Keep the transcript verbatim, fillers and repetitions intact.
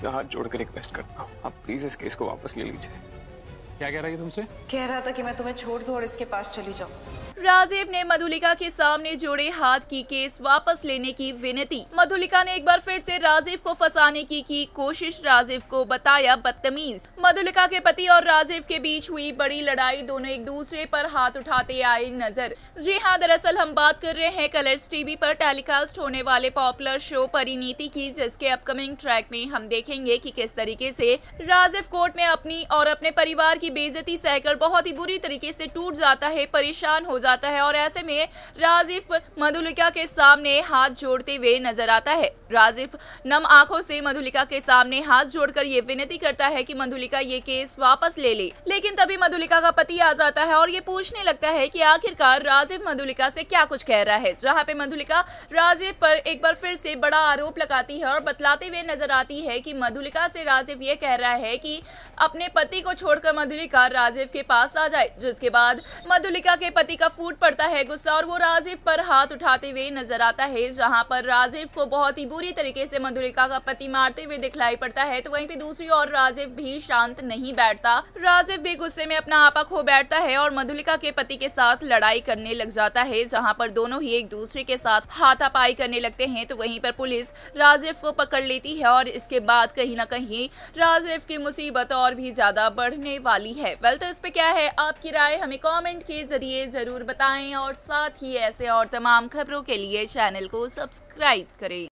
आपसे हाथ जोड़कर रिक्वेस्ट करता हूँ, आप प्लीज इस केस को वापस ले लीजिए। क्या कह रहा है तुमसे? कह रहा था कि मैं तुम्हें छोड़ दूं और इसके पास चली जाऊं। राजीव ने मधुलिका के सामने जोड़े हाथ की केस वापस लेने की विनती। मधुलिका ने एक बार फिर से राजीव को फंसाने की की कोशिश, राजीव को बताया बदतमीज। मधुलिका के पति और राजीव के बीच हुई बड़ी लड़ाई, दोनों एक दूसरे पर हाथ उठाते आए नजर। जी हां, दरअसल हम बात कर रहे हैं कलर्स टीवी पर टेलीकास्ट होने वाले पॉपुलर शो परिणीति की, जिसके अपकमिंग ट्रैक में हम देखेंगे कि किस तरीके से राजीव कोर्ट में अपनी और अपने परिवार की बेइज्जती सहकर बहुत ही बुरी तरीके से टूट जाता है, परेशान हो जाता है और ऐसे में राजीव मधुलिका के सामने हाथ जोड़ते हुए नजर आता है। राजीव नम आंखों से मधुलिका के सामने हाथ जोड़कर ये विनती करता है कि मधुलिका ये केस वापस ले ले, लेकिन तभी मधुलिका का पति आ जाता है और ये पूछने लगता है कि आखिरकार राजीव मधुलिका से क्या कुछ कह रहा है, जहां पे मधुलिका राजीव पर एक बार फिर से बड़ा आरोप लगाती है और बतलाते हुए नजर आती है कि मधुलिका से राजीव ये कह रहा है कि अपने पति को छोड़कर मधुलिका राजीव के पास आ जाए, जिसके बाद मधुलिका के पति का फूट पड़ता है गुस्सा और वो राजीव पर हाथ उठाते हुए नजर आता है, जहां पर राजीव को बहुत ही बुरी तरीके से मधुलिका का पति मारते हुए दिखलाई पड़ता है। तो वहीं पे दूसरी ओर राजीव भी शांत नहीं बैठता, राजीव भी गुस्से में अपना आपा खो बैठता है और मधुलिका के पति के साथ लड़ाई करने लग जाता है, जहां पर दोनों ही एक दूसरे के साथ हाथापाई करने लगते हैं। तो वहीं पर पुलिस राजीव को पकड़ लेती है और इसके बाद कहीं ना कहीं राजीव की मुसीबत और भी ज्यादा बढ़ने वाली है। वेल, तो इस पे क्या है आपकी राय, हमें कमेंट के जरिए जरूर बताएं और साथ ही ऐसे और तमाम खबरों के लिए चैनल को सब्सक्राइब करें।